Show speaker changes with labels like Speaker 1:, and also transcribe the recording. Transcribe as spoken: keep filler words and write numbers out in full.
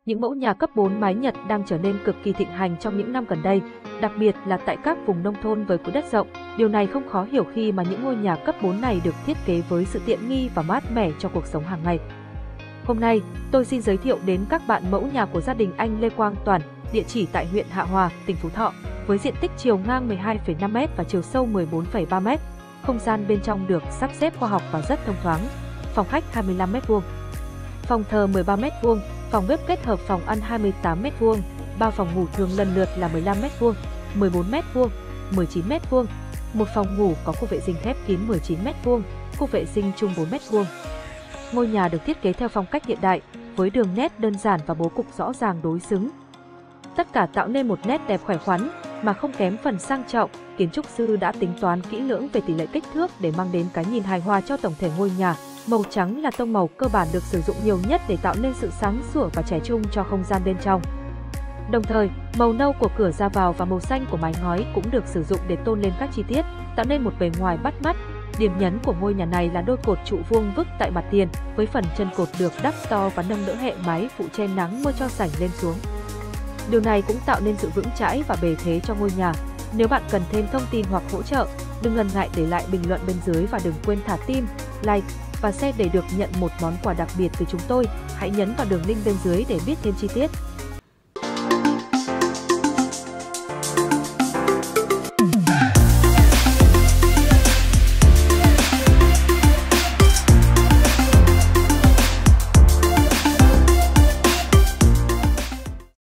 Speaker 1: Những mẫu nhà cấp bốn mái Nhật đang trở nên cực kỳ thịnh hành trong những năm gần đây, đặc biệt là tại các vùng nông thôn với quỹ đất rộng. Điều này không khó hiểu khi mà những ngôi nhà cấp bốn này được thiết kế với sự tiện nghi và mát mẻ cho cuộc sống hàng ngày. Hôm nay, tôi xin giới thiệu đến các bạn mẫu nhà của gia đình anh Lê Quang Toản, địa chỉ tại huyện Hạ Hòa, tỉnh Phú Thọ, với diện tích chiều ngang mười hai phẩy năm mét và chiều sâu mười bốn phẩy ba mét. Không gian bên trong được sắp xếp khoa học và rất thông thoáng. Phòng khách hai mươi lăm mét vuông, phòng thờ mười ba mét vuông, phòng bếp kết hợp phòng ăn hai mươi tám mét vuông, ba phòng ngủ thường lần lượt là mười lăm mét vuông, mười bốn mét vuông, mười chín mét vuông, một phòng ngủ có khu vệ sinh khép kín mười chín mét vuông, khu vệ sinh chung bốn mét vuông. Ngôi nhà được thiết kế theo phong cách hiện đại, với đường nét đơn giản và bố cục rõ ràng đối xứng. Tất cả tạo nên một nét đẹp khỏe khoắn mà không kém phần sang trọng. Kiến trúc sư đã tính toán kỹ lưỡng về tỷ lệ kích thước để mang đến cái nhìn hài hòa cho tổng thể ngôi nhà. Màu trắng là tông màu cơ bản được sử dụng nhiều nhất để tạo nên sự sáng sủa và trẻ trung cho không gian bên trong. Đồng thời, màu nâu của cửa ra vào và màu xanh của mái ngói cũng được sử dụng để tôn lên các chi tiết, tạo nên một bề ngoài bắt mắt. Điểm nhấn của ngôi nhà này là đôi cột trụ vuông vức tại mặt tiền, với phần chân cột được đắp to và nâng đỡ hệ mái phụ che nắng mưa cho sảnh lên xuống. Điều này cũng tạo nên sự vững chãi và bề thế cho ngôi nhà. Nếu bạn cần thêm thông tin hoặc hỗ trợ, đừng ngần ngại để lại bình luận bên dưới và đừng quên thả tim, like và share để được nhận một món quà đặc biệt từ chúng tôi. Hãy nhấn vào đường link bên dưới để biết thêm chi tiết.